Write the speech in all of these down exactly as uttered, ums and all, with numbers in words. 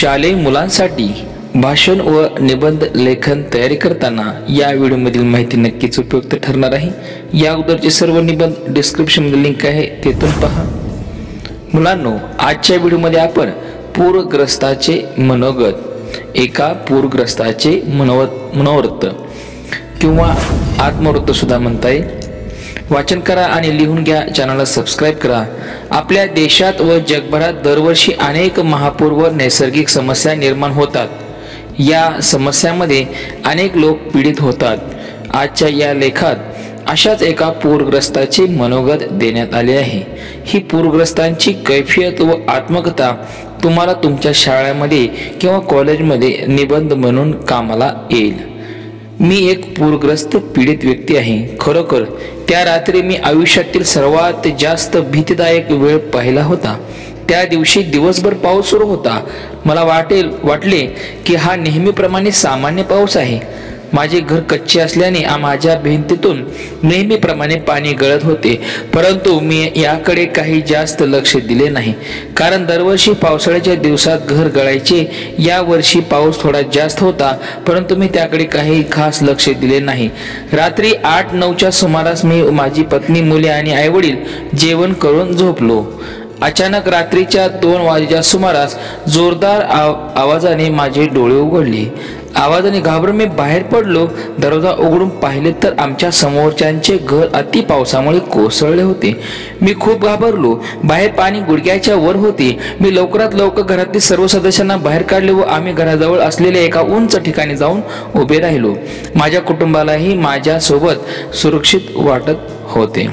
शालेय मुलांसाठी भाषण व निबंध लेखन तयारी करताना या व्हिडिओमधील माहिती नक्कीच उपयुक्त ठरणार आहे। या अगोदरचे सर्व निबंध डिस्क्रिप्शनमध्ये लिंक आहे, तेथून पहा। मुलांनो, आजच्या व्हिडिओमध्ये आपण पूरग्रस्ताचे मनोगत, एका पूरग्रस्ताचे मनोवत मनोवृत्त किंवा आत्मवृत्त सुद्धा म्हणता येईल, वाचन करा आणि लिहून घ्या। चॅनलला सबस्क्राइब करा। आपल्या देशात व जगभरात दरवर्षी अनेक महापूर व नैसर्गिक समस्या निर्माण होतात। या समस्यांमध्ये अनेक लोक पीडित होतात। आजच्या या लेखात अशाच एका पूरग्रस्ताचे मनोगत देण्यात आले आहे। ही पूरग्रस्तांची कैफियत व आत्मकथा तुम्हाला तुमच्या शाळेमध्ये किंवा कॉलेजमध्ये निबंध म्हणून कामाला येईल। मी एक पूरग्रस्त पीडित व्यक्ती आहे। खरोखर त्या रात्री मी आयुष्यातील सर्वात जास्त भीतीदायक वेळ पाहिला होता। त्या दिवशी दिवसभर पाऊस सुरू होता। मला वाटेल वाटले की हा नेहमीप्रमाणे सामान्य पाऊस आहे। माझे घर कच्चे असल्याने माझ्या भिंतीतून नेहमीप्रमाणे पाणी गळत होते, परंतु मी याकडे काही जास्त लक्ष दिले नाही, कारण दरवर्षी पावसाळ्याच्या दिवसात घर गळायचे। या वर्षी पाऊस थोडा जास्त होता, परंतु मी त्याकडे काही खास लक्ष दिले नाही। रात्री आठ नऊच्या सुमारास मी, माझी पत्नी, मुले आणि आईवडील जेवण करून झोपलो। अचानक रात्रीच्या दोन वाजेच्या सुमारास जोरदार आव आवाजाने माझे डोळे उघडले। आवाजाने घाबरून मी बाहेर पडलो। दरवाजा उघडून पाहिले तर आमच्या समोरच्यांचे घर अति पावसामुळे कोसळले होते। मी खूप घाबरलो। बाहेर पाणी गुडघ्याच्या वर होते। मी लवकरात लवकर घरातील सर्व सदस्यांना बाहेर काढले व आम्ही घराजवळ असलेल्या एका उंच ठिकाणी जाऊन उभे राहिलो। माझ्या कुटुंबालाही माझ्या सोबत सुरक्षित वाटत होते।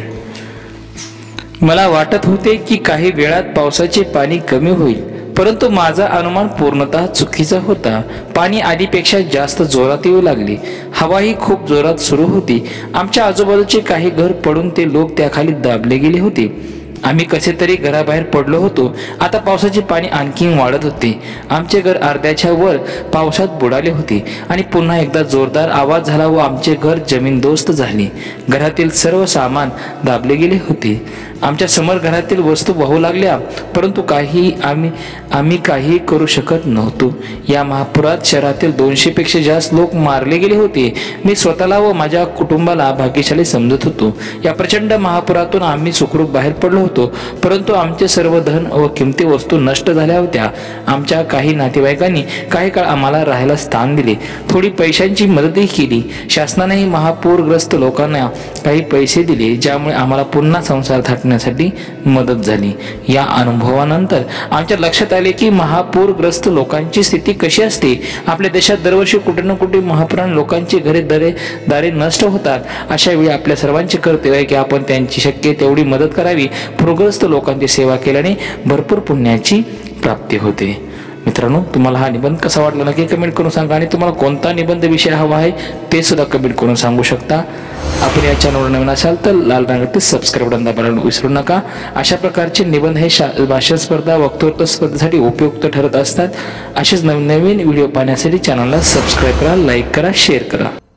मला वाटत होते की काही वेळात पावसाचे पाणी कमी होईल, परंतु माझा अनुमान पूर्णतः चुकीचा होता। पाणी आधीपेक्षा जास्त जोरात येऊ लागले। हवाही खूप जोरात सुरू होती। आमच्या आजूबाजूचे काही घर पडून ते लोक त्याखाली दाबले गेले होते। आम्ही कसे तरी घराबाहेर पडलो होतो। आता पावसाचे पाणी आणखी वाढत होते। आमचे घर अर्ध्याच्या वर पावसात बुडाले होते आणि पुन्हा एकदा जोरदार आवाज झाला व आमचे घर जमीनदोस्त झाले। घरातील सर्व सामान दाबले गेले होते। आमच्या समोर घरातील वस्तू वाहू लागल्या, परंतु काही आम्ही आम्ही काही करू शकत नव्हतो। या महापुरात शहरातील दोनशे पेक्षा जास्त लोक मारले गेले होते। मी स्वतःला व माझ्या कुटुंबाला भाग्यशाली समजत होतो। या प्रचंड महापुरातून आम्ही सुखरूप बाहेर पडलो होतो, परंतु आमचे सर्व धन व किमती वस्तू नष्ट झाल्या होत्या। आमच्या काही नातेवाईकांनी काही काळ आम्हाला राहायला स्थान दिले, थोडी पैशांची मदतही केली। शासनानेही महापूरग्रस्त लोकांना काही पैसे दिले, ज्यामुळे आम्हाला पुन्हा संसार थाटण्यासाठी मदत झाली। या अनुभवानंतर आमच्या लक्षात आले की महापूरग्रस्त लोकांची स्थिती कशी असते। आपल्या देशात दरवर्षी कुठे ना कुठे महापुराने लोकांची घरे दरे दारे नष्ट होतात। अशा वेळी आपल्या सर्वांचे कर्तव्य आहे की आपण त्यांची शक्य तेवढी मदत करावी। पूरग्रस्त लोकांची सेवा केल्याने भरपूर पुण्याची प्राप्ती होते। मित्रांनो, तुम्हाला हा निबंध कसा वाटला नक्की कमेंट करून सांगा आणि तुम्हाला कोणता निबंध विषय हवा आहे ते सुद्धा कमेंट करून सांगू शकता। आपण या चॅनलवर नवीन असाल तर लाल रंगाचे सबस्क्राइब बटन दाबायला विसरू नका। अशा प्रकारचे निबंध हे भाषण स्पर्धा, वक्तृत्व स्पर्धेसाठी उपयुक्त ठरत असतात। असेच नवीन नवीन व्हिडिओ पाहण्यासाठी चॅनलला सबस्क्राइब करा, लाईक करा, शेअर करा।